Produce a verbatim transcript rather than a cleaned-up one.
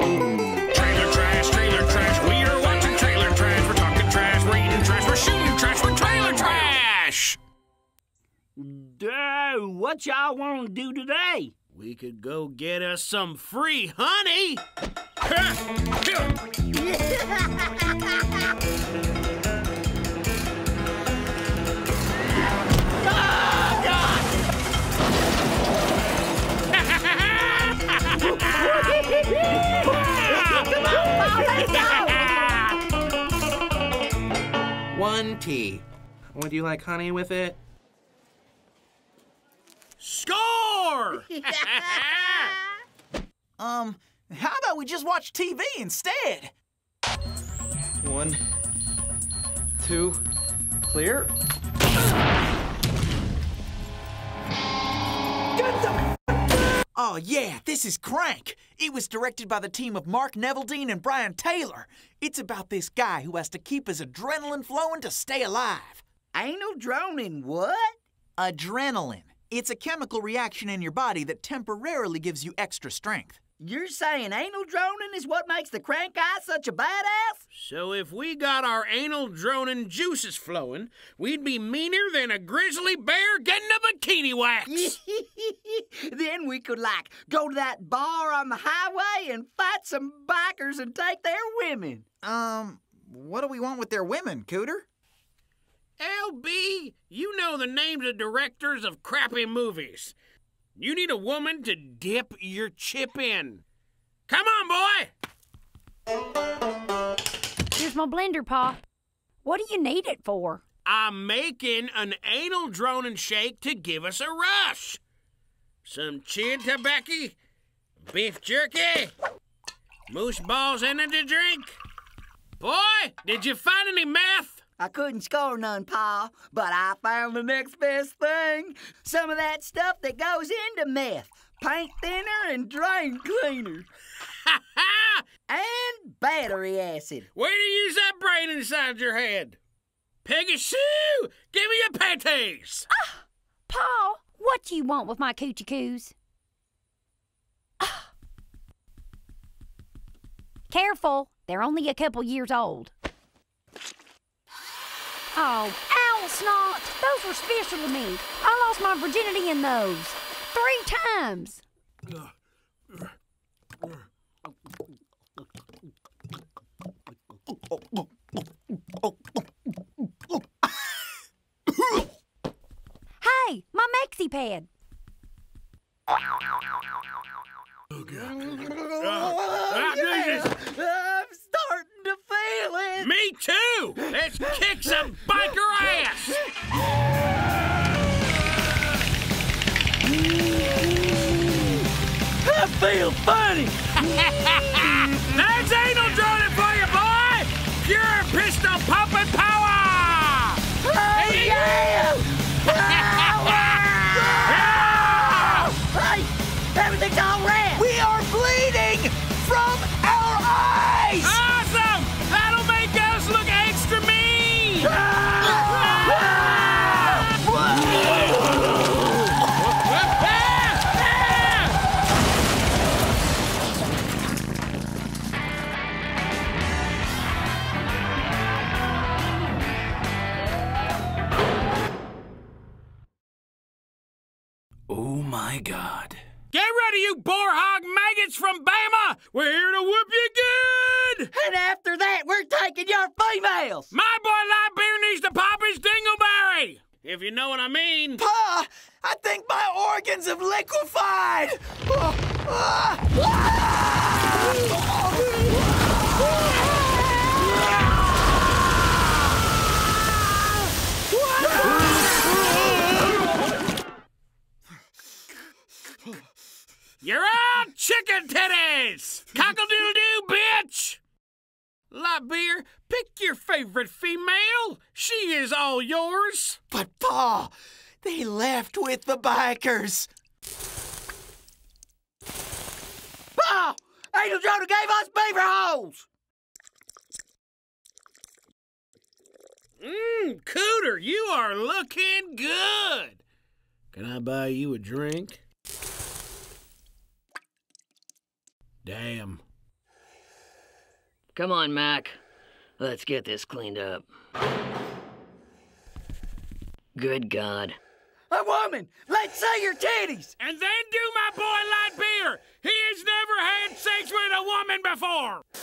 Trailer trash, trailer trash. We are watching trailer trash. We're talking trash, we're eating trash, we're shooting trash, we're trailer trash. Duh, what y'all want to do today? We could go get us some free honey. One tea. Would you like honey with it? Score! Um, how about we just watch T V instead? One, two, clear. Oh yeah, this is Crank. It was directed by the team of Mark Neveldine and Brian Taylor. It's about this guy who has to keep his adrenaline flowing to stay alive. Anal droning what? Adrenaline. It's a chemical reaction in your body that temporarily gives you extra strength. You're saying anal droning is what makes the Crank guy such a badass? So if we got our anal droning juices flowing, we'd be meaner than a grizzly bear getting a bikini wax. Then we could, like, go to that bar on the highway and fight some bikers and take their women. Um, what do we want with their women, Cooter? L B, you know the names of directors of crappy movies. You need a woman to dip your chip in. Come on, boy! Here's my blender, Pa. What do you need it for? I'm making an anal droning shake to give us a rush. Some chin tobacco, beef jerky, moose balls in it to drink. Boy, did you find any meth? I couldn't score none, Pa, but I found the next best thing. Some of that stuff that goes into meth. Paint thinner and drain cleaner. Ha ha! And battery acid. Way to use that brain inside your head. Peggy Sue, give me your panties. Ah, Pa, what do you want with my coochie coos? Ah. Careful, they're only a couple years old. Oh, owl snot! Those were special to me. I lost my virginity in those. Three times. Hey, my maxi pad. Oh, God. Oh, yeah. I'm starting to feel it. Me too! Let's kick some biker ass! I feel funny. That's anal droning for you, boy! Pure pistol pumping power! Oh, yeah! Hey, everything's all right. We are bleeding from our eyes! Awesome! That'll make us look extra mean! Oh my God. Get ready, you boar hog maggots from Bama! We're here to whoop you good! And after that, we're taking your females. My boy Lightbeer needs to pop his dingleberry! If you know what I mean. Pa, I think my organs have liquefied! Oh, ah, ah! You're on chicken titties! Cockle-doodle-doo, bitch! Lightbeer, pick your favorite female. She is all yours. But, Pa, they left with the bikers. Pa! Angel Jonah gave us beaver holes! Mmm, Cooter, you are looking good. Can I buy you a drink? Damn. Come on, Mac. Let's get this cleaned up. Good God. A woman! Let's see your titties! And then do my boy light beer. He has never had sex with a woman before.